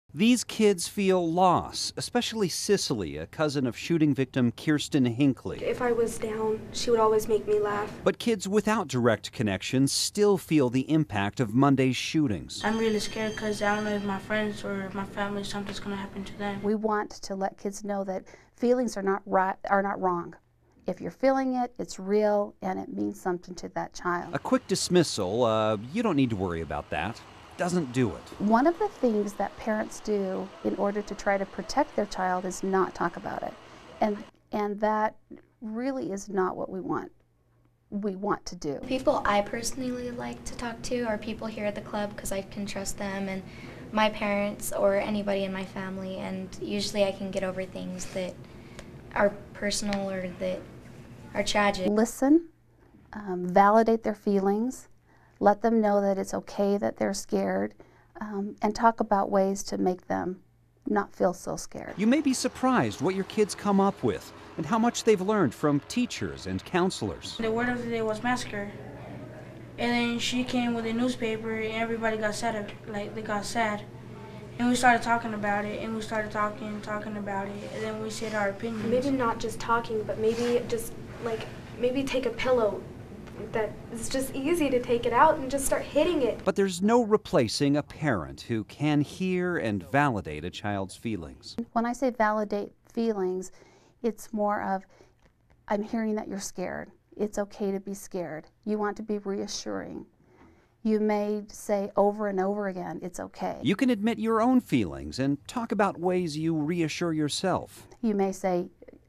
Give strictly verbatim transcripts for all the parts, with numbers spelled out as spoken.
These kids feel loss, especially Cicely, a cousin of shooting victim Kirsten Hinckley. If I was down, she would always make me laugh. But kids without direct connections still feel the impact of Monday's shootings. I'm really scared because I don't know if my friends or my family, something's going to happen to them. We want to let kids know that feelings are not right, are not wrong. If you're feeling it, it's real and it means something to that child. A quick dismissal, uh, you don't need to worry about that. Doesn't do it. One of the things that parents do in order to try to protect their child is not talk about it. And, and that really is not what we want. We want to do. People I personally like to talk to are people here at the club because I can trust them, and my parents or anybody in my family, and usually I can get over things that are personal or that are tragic. Listen, um, validate their feelings, let them know that it's okay that they're scared, um, and talk about ways to make them not feel so scared. You may be surprised what your kids come up with and how much they've learned from teachers and counselors. The word of the day was massacre. And then she came with a newspaper and everybody got sad, like they got sad. And we started talking about it, and we started talking, talking about it, and then we said our opinions. Maybe not just talking, but maybe just like, maybe take a pillow that it's just easy to take it out and just start hitting it. But there's no replacing a parent who can hear and validate a child's feelings. When I say validate feelings, it's more of, I'm hearing that you're scared. It's okay to be scared. You want to be reassuring. You may say over and over again, it's okay. You can admit your own feelings and talk about ways you reassure yourself. You may say,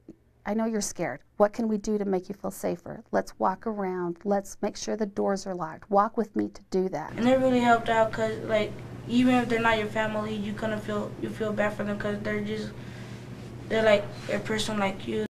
I know you're scared. What can we do to make you feel safer? Let's walk around. Let's make sure the doors are locked. Walk with me to do that. And it really helped out because, like, even if they're not your family, you kind of feel you feel bad for them because they're just they're like a person like you.